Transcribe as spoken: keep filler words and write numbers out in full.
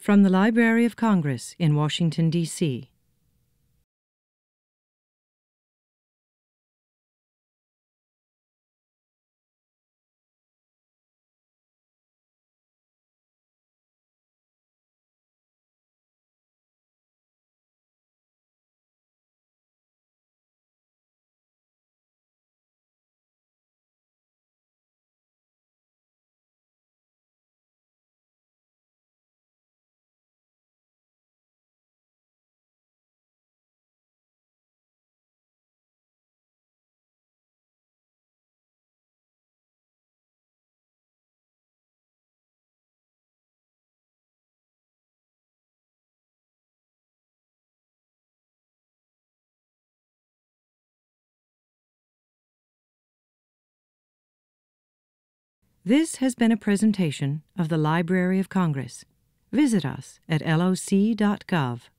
From the Library of Congress in Washington, D C This has been a presentation of the Library of Congress. Visit us at L O C dot gov.